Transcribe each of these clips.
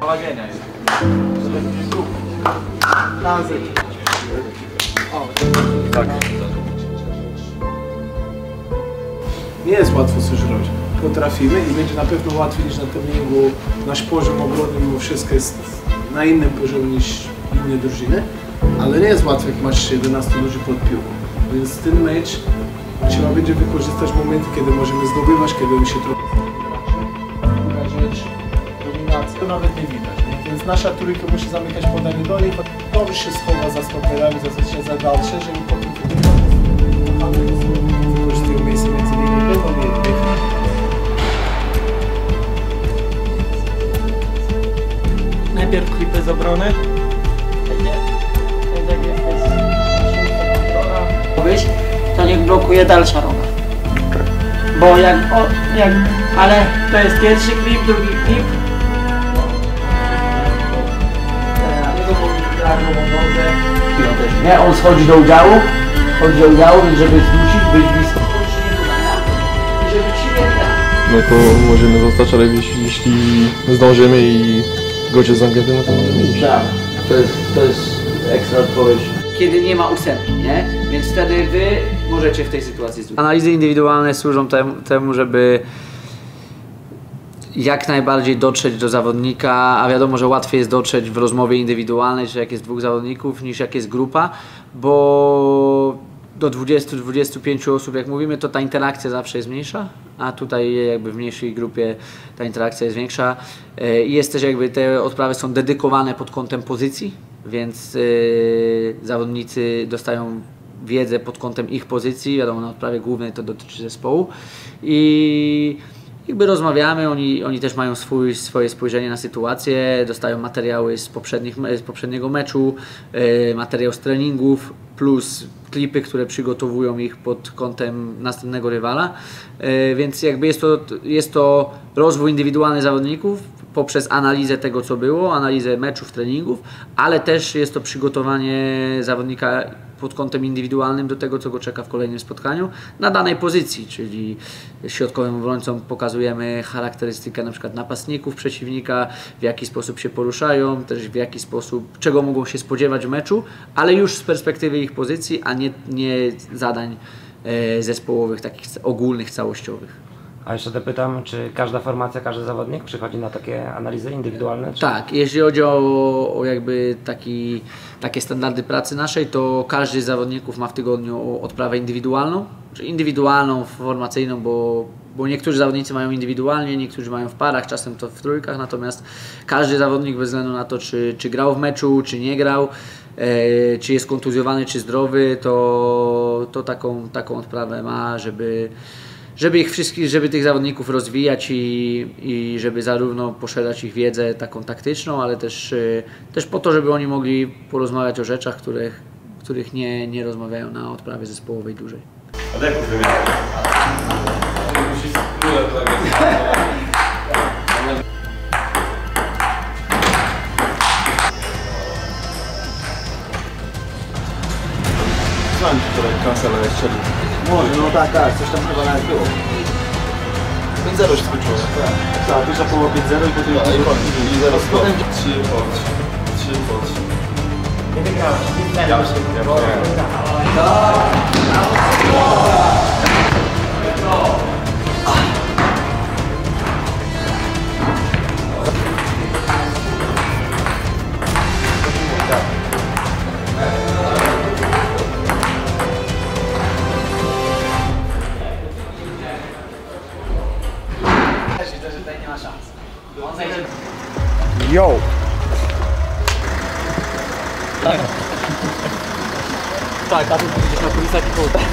Palagienia jest. Tak. Nie jest łatwo coś robić. Potrafimy i będzie na pewno łatwiej niż na treningu. Nasz poziom obrony mimo wszystko jest na innym poziomie niż inne drużyny, ale nie jest łatwo, jak masz 11 ludzi pod piłką. Więc ten mecz trzeba będzie wykorzystać momenty, kiedy możemy zdobywać, kiedy mi się trochę druga rzecz, dominacja. To nawet nie widać, nie? Więc nasza trójka musi zamykać podanie do nich, to już się schowa za stoperami, za dalsze, żeby potem wykorzystują miejsce między nimi i będą mieli. Najpierw klipy z obrony. To niech blokuje dalsza roga. Bo ale to jest pierwszy klip, drugi klip. Nie, on schodzi do udziału, więc żeby zdusić, być blisko. No to możemy zostać, ale jeśli zdążymy i gość jest zamknięty, no to możemy iść. Tak, to jest ekstra odpowiedź. Kiedy nie ma ósemki, nie? Więc wtedy wy możecie w tej sytuacji zdusić. Analizy indywidualne służą temu, żeby jak najbardziej dotrzeć do zawodnika, a wiadomo, że łatwiej jest dotrzeć w rozmowie indywidualnej, czy jak jest dwóch zawodników, niż jak jest grupa, bo do 20-25 osób, jak mówimy, to ta interakcja zawsze jest mniejsza, a tutaj jakby w mniejszej grupie ta interakcja jest większa. Jest też jakby te odprawy są dedykowane pod kątem pozycji, więc zawodnicy dostają wiedzę pod kątem ich pozycji, wiadomo, na odprawie głównej to dotyczy zespołu i jakby rozmawiamy, oni też mają swoje spojrzenie na sytuację, dostają materiały z poprzedniego meczu, materiał z treningów, plus klipy, które przygotowują ich pod kątem następnego rywala, więc jakby jest to rozwój indywidualny zawodników poprzez analizę tego, co było, analizę meczów, treningów, ale też jest to przygotowanie zawodnika pod kątem indywidualnym do tego, co go czeka w kolejnym spotkaniu na danej pozycji, czyli środkowym obrońcom pokazujemy charakterystykę na przykład napastników przeciwnika, w jaki sposób się poruszają, też w jaki sposób, czego mogą się spodziewać w meczu, ale już z perspektywy ich pozycji, a nie zadań zespołowych, takich ogólnych, całościowych. A jeszcze dopytam, czy każda formacja, każdy zawodnik przychodzi na takie analizy indywidualne? Czy... Tak, jeśli chodzi o jakby takie standardy pracy naszej, to każdy z zawodników ma w tygodniu odprawę indywidualną, czy indywidualną, formacyjną, bo niektórzy zawodnicy mają indywidualnie, niektórzy mają w parach, czasem to w trójkach, natomiast każdy zawodnik bez względu na to, czy grał w meczu, czy nie grał, czy jest kontuzjowany, czy zdrowy, to taką odprawę ma, żeby ich wszystkich, żeby tych zawodników rozwijać i żeby zarówno poszerzać ich wiedzę taką taktyczną, ale też po to, żeby oni mogli porozmawiać o rzeczach, których nie rozmawiają na odprawie zespołowej dłużej. Adeptus wymiany. Znam ci wczoraj kancela strzelił. Może, no tak, coś tam chyba nawet było. 5-0 się skończyło, tak. Tak, pierwsza połowa 5-0 i potem i 0 skok. 3 pod. Nie wygrałeś, nie Ja Yo! Tak, a tu będziesz na kulisach i kołta.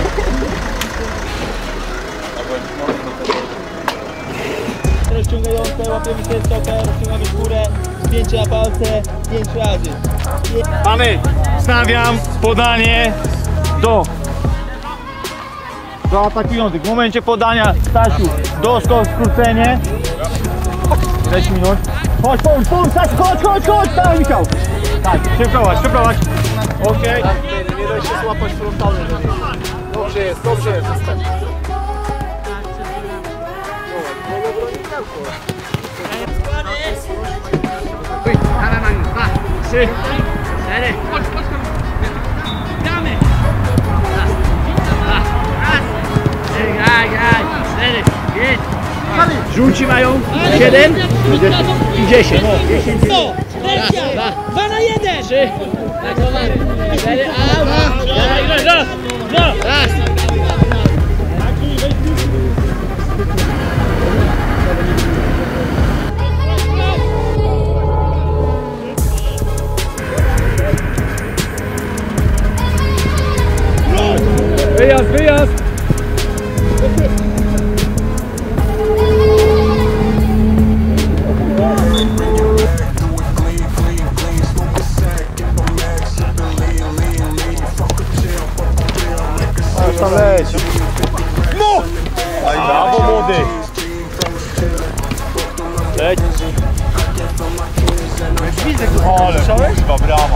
Rozciągające, łapiemy się stopę, rozciągamy w górę, spięcie na palce, 5 razy. Pany, stawiam podanie do atakujących. W momencie podania, Stasiu, doskok, skrócenie. 6 minut. Chodź, chodź, dawaj Michał. Tak, przeprowadź. Okej. Nie daj się złapać frontalnie. Dobrze jest, zostań. Żółci mają 7 i 10. 2 na 1! 3, 4, raz! Wyjazd! Tam leci. No! Brawo, młody! Leć! Ale chyba brama.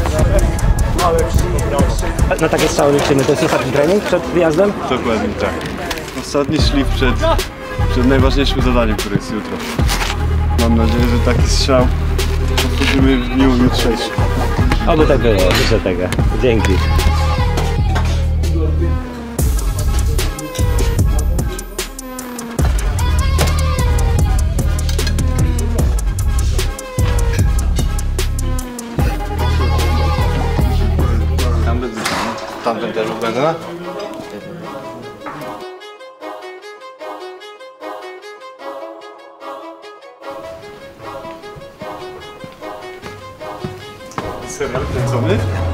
Na takie strzały liczymy, to jest ostatni trening przed wyjazdem? Dokładnie tak. Ostatni szlif przed najważniejszym zadaniem, które jest jutro. Mam nadzieję, że taki strzał powtórzymy w dniu jutrzejszym. Oby tak było, życzę tego. Dzięki. Tam też benzyna? Serial kręcony?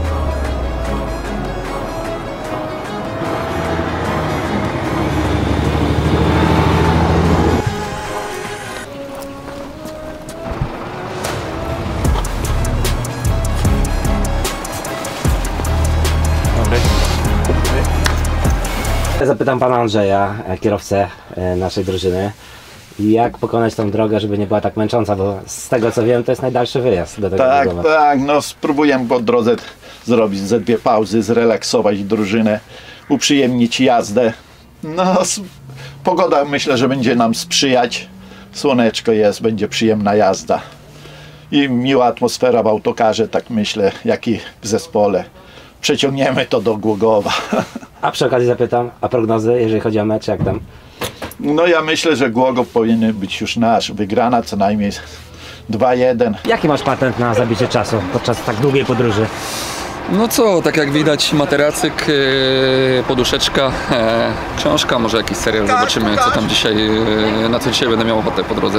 Zapytam pana Andrzeja, kierowcę naszej drużyny, jak pokonać tą drogę, żeby nie była tak męcząca, bo z tego co wiem, to jest najdalszy wyjazd do tego Głogowa. Tak, no spróbuję po drodze zrobić ze 2 pauzy, zrelaksować drużynę, uprzyjemnić jazdę. No, pogoda myślę, że będzie nam sprzyjać, słoneczko jest, będzie przyjemna jazda i miła atmosfera w autokarze, tak myślę, jak i w zespole. Przeciągniemy to do Głogowa. A przy okazji zapytam, a prognozy, jeżeli chodzi o mecz, jak tam? No ja myślę, że Głogów powinien być już nasz. Wygrana co najmniej 2-1. Jaki masz patent na zabicie czasu podczas tak długiej podróży? No co, tak jak widać, materacyk, poduszeczka, książka, może jakiś serial, zobaczymy co tam dzisiaj, na co dzisiaj będę miał ochotę po drodze.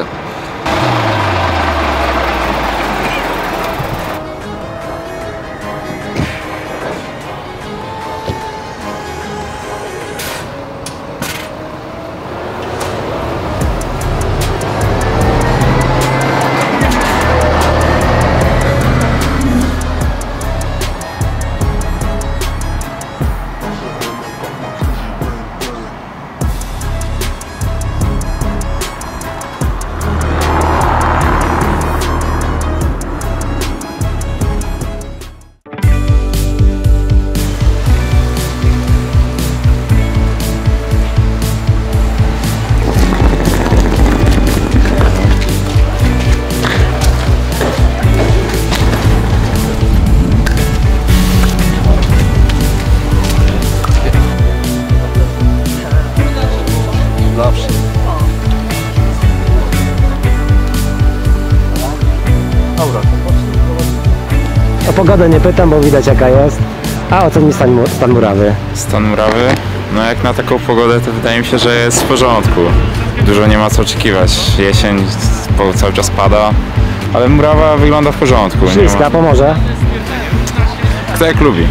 O pogodę nie pytam, bo widać jaka jest. A oceni stan murawy. Stan murawy? No jak na taką pogodę to wydaje mi się, że jest w porządku. Dużo nie ma co oczekiwać. Jesień cały czas pada, ale murawa wygląda w porządku. Śliska, pomoże? Kto jak lubi.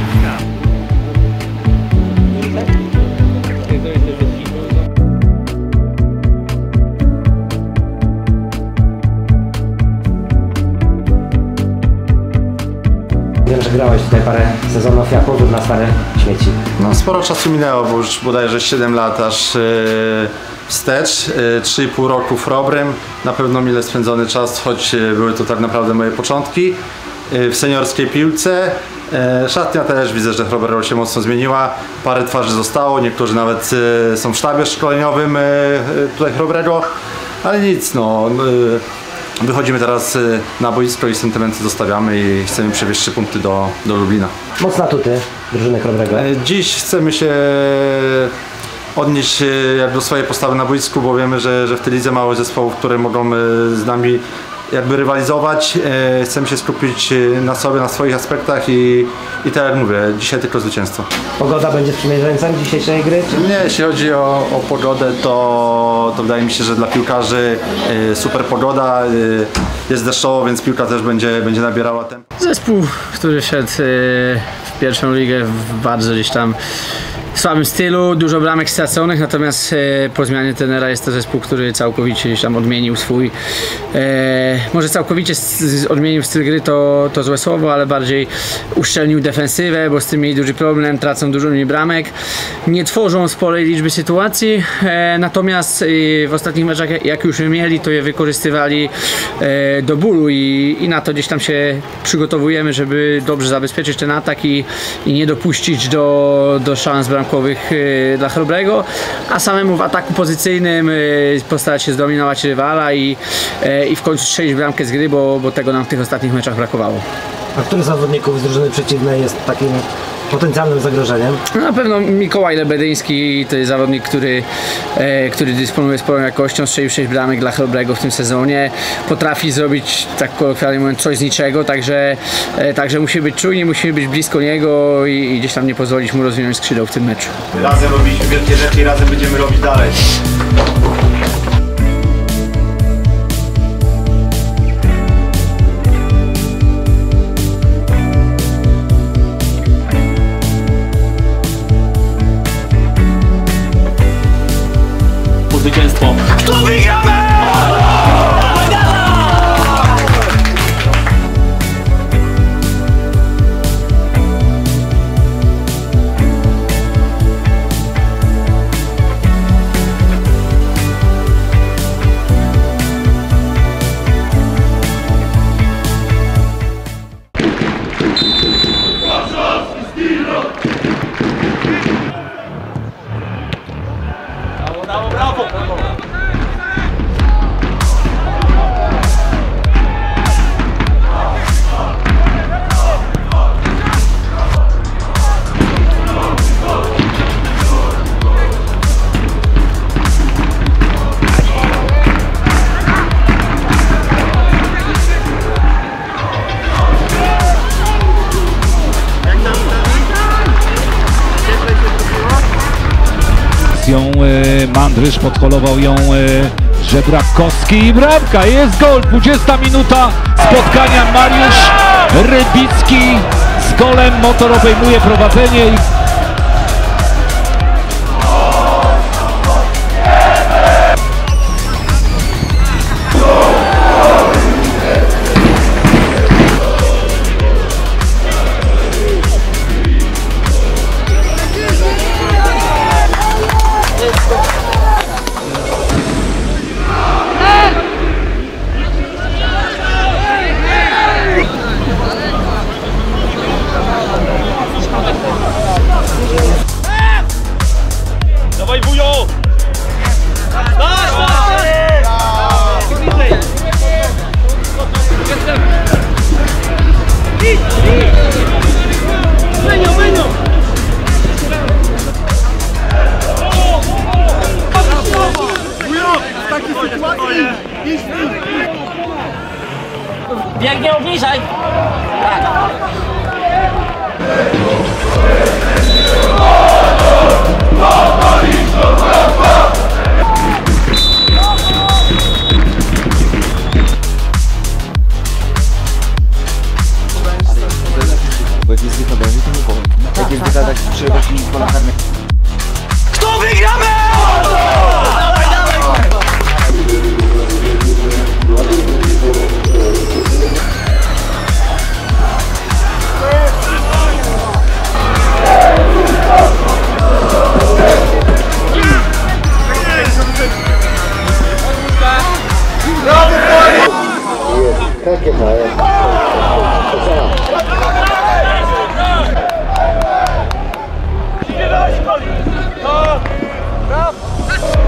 Wiem, że grałeś tutaj parę sezonów, jak powrót na stare śmieci. No sporo czasu minęło, bo już bodajże 7 lat aż wstecz, 3,5 roku Frobrem, na pewno mile spędzony czas, choć były to tak naprawdę moje początki w seniorskiej piłce. Szatnia też widzę, że Chrobero się mocno zmieniła, parę twarzy zostało, niektórzy nawet są w sztabie szkoleniowym tutaj Chrobrego, ale nic, no wychodzimy teraz na boisko i sentymenty zostawiamy i chcemy przewieźć 3 punkty do Lublina. Mocne atuty drużyny Chrobrego. Dziś chcemy się odnieść jak do swojej postawy na boisku, bo wiemy, że w tej lidze mało zespołów, które mogą z nami jakby rywalizować. Chcemy się skupić na sobie, na swoich aspektach i tak jak mówię, dzisiaj tylko zwycięstwo. Pogoda będzie sprzymierzeńcem dzisiejszej gry? Czy? Nie, jeśli chodzi o pogodę, to wydaje mi się, że dla piłkarzy super pogoda. Jest deszczowo, więc piłka też będzie nabierała tempo. Zespół, który szedł w pierwszą ligę w bardzo gdzieś tam słabym stylu, dużo bramek straconych, natomiast po zmianie trenera jest to zespół, który całkowicie gdzieś tam odmienił swój, może całkowicie odmienił styl gry, to złe słowo, ale bardziej uszczelnił defensywę, bo z tym mieli duży problem, tracą dużo mniej bramek, nie tworzą sporej liczby sytuacji, natomiast w ostatnich meczach, jak już je mieli, to je wykorzystywali do bólu i na to gdzieś tam się przygotowujemy, żeby dobrze zabezpieczyć ten atak i nie dopuścić do szans bramkowych dla Chrobrego, a samemu w ataku pozycyjnym postarać się zdominować rywala i w końcu strzelić bramkę z gry, bo tego nam w tych ostatnich meczach brakowało. A który z zawodników z drużyny przeciwnej jest takim potencjalnym zagrożeniem? Na pewno Mikołaj Lebedyński to jest zawodnik, który dysponuje sporą jakością, strzelił 6 bramek dla Chrobrego w tym sezonie. Potrafi zrobić, tak kolokwialnie mówiąc, coś z niczego, także musimy być czujni, musimy być blisko niego i gdzieś tam nie pozwolić mu rozwinąć skrzydeł w tym meczu. Razem robiliśmy wielkie rzeczy i razem będziemy robić dalej. Zwycięstwo. Kto wygramy? Mandrysz podholował ją Żebrakowski i bramka, jest gol, 20 minuta spotkania. Mariusz Rybicki z golem, Motor obejmuje prowadzenie. Biegnie, obniżaj! Tak. Bo jak jest wychodzenie, to nie powiem. Jak jest wychodzenie, to trzeba się pola karnych. Kto wygramy? Takie małe. Brawo!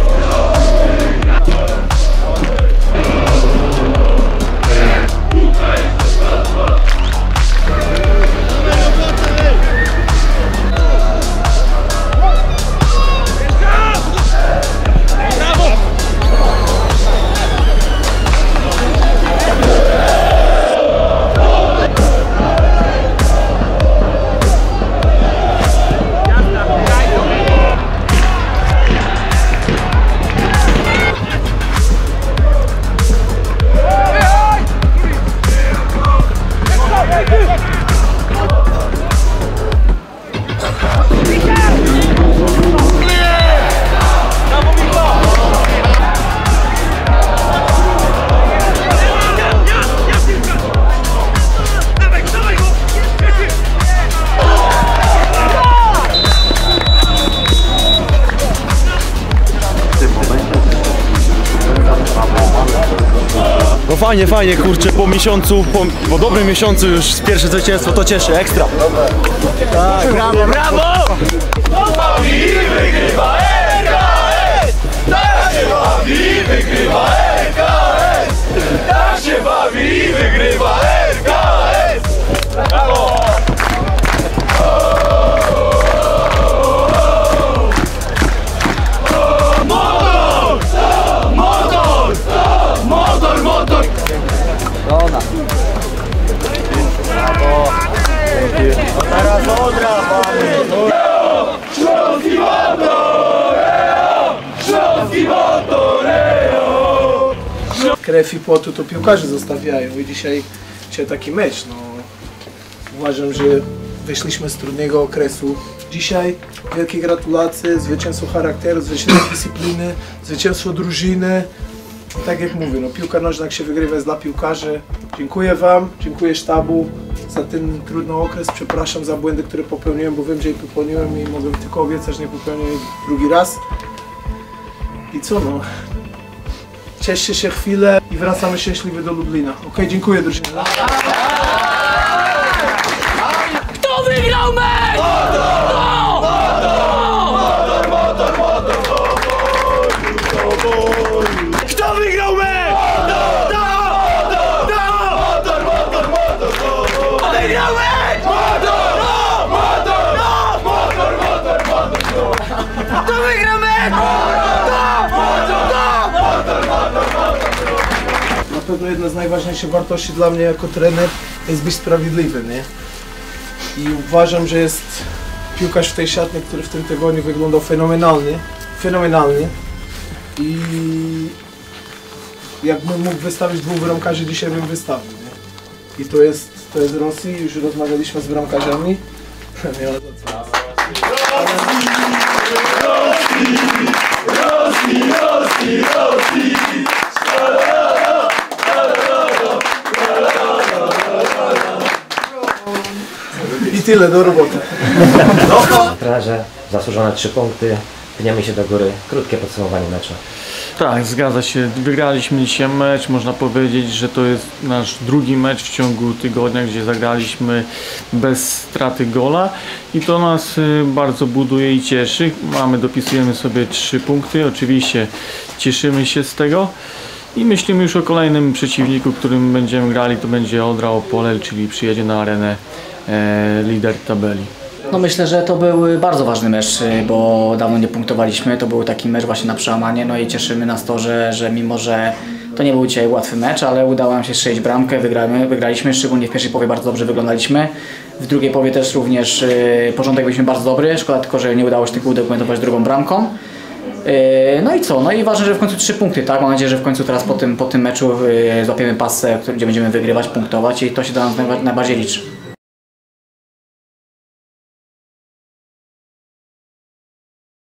fajnie, kurczę, po miesiącu, po dobrym miesiącu już pierwsze zwycięstwo, to cieszy, ekstra. Tak, brawo, brawo! Bawi, wygrywa RKS! Tak się bawi, wygrywa RKS! Tak się bawi, wygrywa RKS! Brawo! Motor! Dobra. Brawo. Teraz odrapamy! Śląski motor! Śląski motor! Krew i potu to piłkarze zostawiają i dzisiaj taki mecz. No, uważam, że wyszliśmy z trudnego okresu. Dzisiaj wielkie gratulacje, zwycięstwo charakteru, zwycięstwo dyscypliny, zwycięstwo drużyny. Tak jak mówię, no, piłka nożna jak się wygrywa jest dla piłkarzy. Dziękuję Wam, dziękuję sztabu za ten trudny okres. Przepraszam za błędy, które popełniłem, bo wiem, że je popełniłem i mogę tylko obiecać, że nie popełnię drugi raz. I co no? Cieszcie się chwilę i wracamy szczęśliwie do Lublina. Okej, dziękuję drużyna. Kto wygrał mecz? Kto wygrał mecz? Kto wygrał mecz? Kto wygrał mecz? Na pewno jedna z najważniejszych wartości dla mnie jako trener jest być sprawiedliwy, nie? I uważam, że jest piłkarz w tej szatni, który w tym tygodniu wyglądał fenomenalnie. I jakbym mógł wystawić 2 bramkarzy, dzisiaj bym wystawił, nie? I to jest Rosji, już rozmawialiśmy z bramkarzami. Nie ma za co. Rosji! I tyle, do roboty. Trenerze, zasłużone 3 punkty, pniemy się do góry. Krótkie podsumowanie meczu. Tak, zgadza się. Wygraliśmy dzisiaj mecz. Można powiedzieć, że to jest nasz drugi mecz w ciągu tygodnia, gdzie zagraliśmy bez straty gola i to nas bardzo buduje i cieszy. Dopisujemy sobie 3 punkty. Oczywiście cieszymy się z tego i myślimy już o kolejnym przeciwniku, którym będziemy grali. To będzie Odra Opole, czyli przyjedzie na arenę lider tabeli. No myślę, że to był bardzo ważny mecz, bo dawno nie punktowaliśmy. To był taki mecz właśnie na przełamanie, no i cieszymy nas to, że mimo, że to nie był dzisiaj łatwy mecz, ale udało nam się strzelić bramkę, wygraliśmy, szczególnie w pierwszej połowie bardzo dobrze wyglądaliśmy. W drugiej połowie też również porządek byliśmy bardzo dobry, szkoda tylko, że nie udało się tylko udokumentować drugą bramką. No i co? No i ważne, że w końcu 3 punkty, tak? Mam nadzieję, że w końcu teraz po tym meczu złapiemy passę, gdzie będziemy wygrywać, punktować i to się dla nas najbardziej liczy.